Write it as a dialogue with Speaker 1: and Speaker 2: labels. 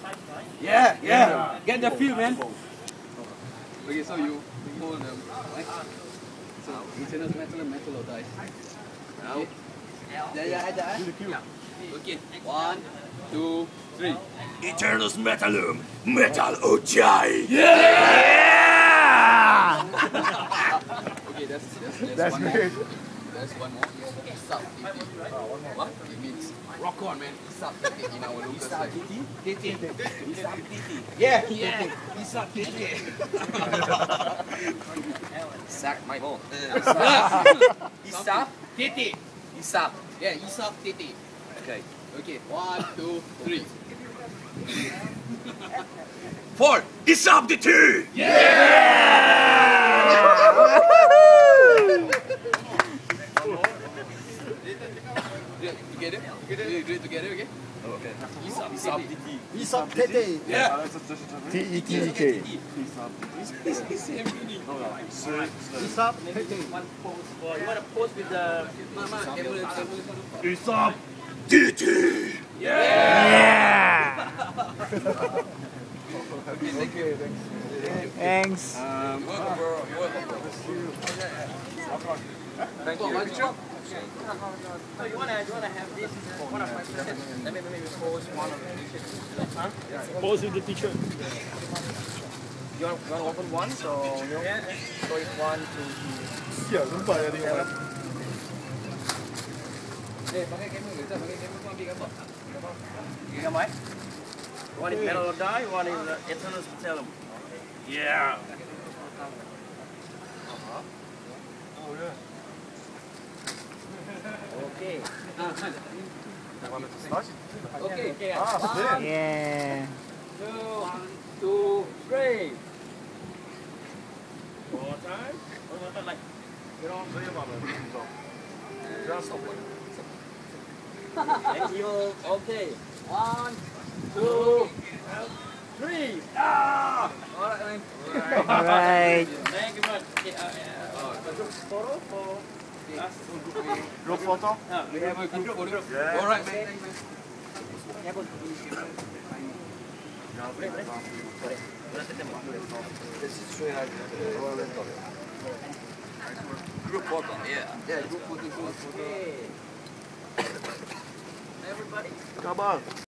Speaker 1: Yeah. Get the feel, man.
Speaker 2: Okay, so you hold them. So, Aeternus Metallum, metal or dice. Now. Yeah. Okay, 1, 2, 3.
Speaker 3: Aeternus Metallum, metal or die.
Speaker 2: Okay, that's one
Speaker 4: great.
Speaker 2: more. There's one more. Sub TT. What? It means rock on, man. Sub TT in our local slang.
Speaker 1: Yeah.
Speaker 2: Sub TT. Sack my ball. Isap TT. Isap. Yeah, Isap TT. Okay. 1, 2, 3.
Speaker 3: 4. Isap the two.
Speaker 2: Together? Do it together, okay? Okay. Isap TT.
Speaker 4: Decapitated.
Speaker 2: Yeah.
Speaker 4: T-E-T-E-K. Decapitated.
Speaker 1: One pose for you want to pose with the
Speaker 3: Isap the two.
Speaker 4: Okay, thanks.
Speaker 5: Thanks.
Speaker 2: Thank you. Picture?
Speaker 1: So you wanna have this one of my friends. Let me pose one of the t-shirts.
Speaker 5: Pose with the t-shirt.
Speaker 1: You want to open one, so you so it's 1, 2, 3.
Speaker 4: Ya, lupa ya tengok.
Speaker 2: Pakai kamera ke? Pakai kamera kau ambil gambar.
Speaker 1: Gambar. One is metal or die, one is Aeternus Metallum.
Speaker 3: Yeah.
Speaker 1: Okay.
Speaker 2: Okay.
Speaker 5: Yeah.
Speaker 2: 1, 2, 3.
Speaker 1: More time. One more like. Thank you.
Speaker 2: Okay. 1, 2, 3. Ah! Alright, man.
Speaker 5: Alright.
Speaker 1: Thank you much. Okay, photo for us.
Speaker 4: Group photo?
Speaker 2: We have a group photo. Alright, man. Group photo. Yeah, group photo.
Speaker 1: Okay. Everybody.
Speaker 4: Come on.